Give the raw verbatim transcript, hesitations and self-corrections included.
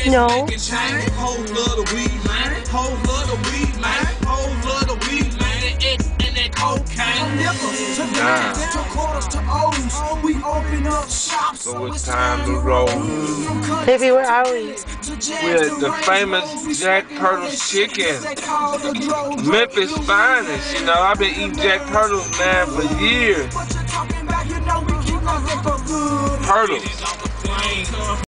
No. Whole love the weed, man. Whole love the weed, man. Whole love the weed, man. That X and that cocaine. So it's time to roll. Baby, where are we? We're at the famous Jack Turtle's Chicken. Memphis finest. You know, I've been eating Jack Turtles, man, for years. Turtles.